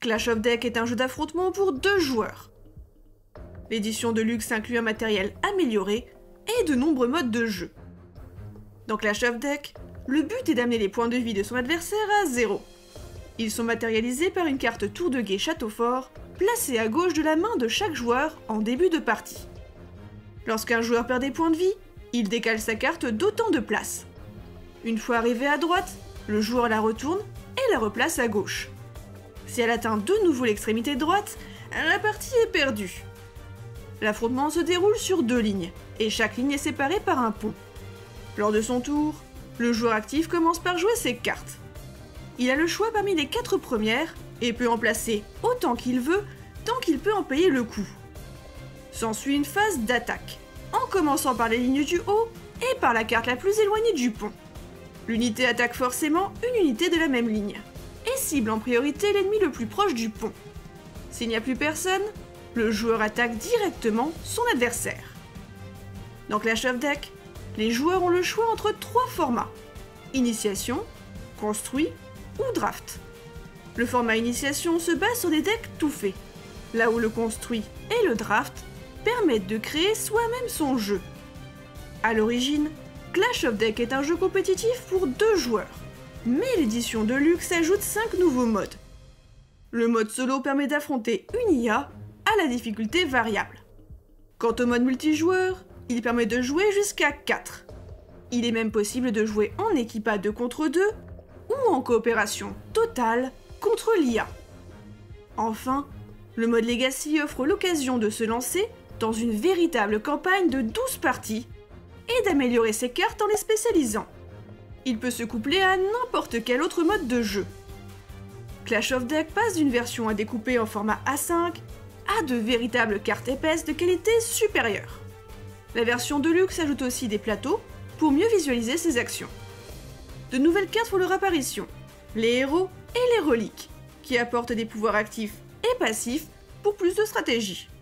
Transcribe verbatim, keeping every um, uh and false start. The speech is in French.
Clash of Deck est un jeu d'affrontement pour deux joueurs. L'édition de luxe inclut un matériel amélioré et de nombreux modes de jeu. Dans Clash of Deck, le but est d'amener les points de vie de son adversaire à zéro. Ils sont matérialisés par une carte tour de guet château fort, placée à gauche de la main de chaque joueur en début de partie. Lorsqu'un joueur perd des points de vie, il décale sa carte d'autant de places. Une fois arrivée à droite, le joueur la retourne et la replace à gauche. Si elle atteint de nouveau l'extrémité droite, la partie est perdue. L'affrontement se déroule sur deux lignes, et chaque ligne est séparée par un pont. Lors de son tour, le joueur actif commence par jouer ses cartes. Il a le choix parmi les quatre premières, et peut en placer autant qu'il veut, tant qu'il peut en payer le coût. S'ensuit une phase d'attaque, en commençant par les lignes du haut et par la carte la plus éloignée du pont. L'unité attaque forcément une unité de la même ligne, et cible en priorité l'ennemi le plus proche du pont. S'il n'y a plus personne, le joueur attaque directement son adversaire. Dans Clash of Deck, les joueurs ont le choix entre trois formats: Initiation, Construit ou Draft. Le format Initiation se base sur des decks tout faits, là où le Construit et le Draft permettent de créer soi-même son jeu. À l'origine, Clash of Deck est un jeu compétitif pour deux joueurs, mais l'édition de luxe ajoute cinq nouveaux modes. Le mode solo permet d'affronter une I A à la difficulté variable. Quant au mode multijoueur, il permet de jouer jusqu'à quatre. Il est même possible de jouer en équipe à deux contre deux ou en coopération totale contre l'I A. Enfin, le mode Legacy offre l'occasion de se lancer dans une véritable campagne de douze parties et d'améliorer ses cartes en les spécialisant. Il peut se coupler à n'importe quel autre mode de jeu. Clash of Deck passe d'une version à découper en format A cinq à de véritables cartes épaisses de qualité supérieure. La version de luxe ajoute aussi des plateaux pour mieux visualiser ses actions. De nouvelles cartes font leur apparition, les héros et les reliques, qui apportent des pouvoirs actifs et passifs pour plus de stratégie.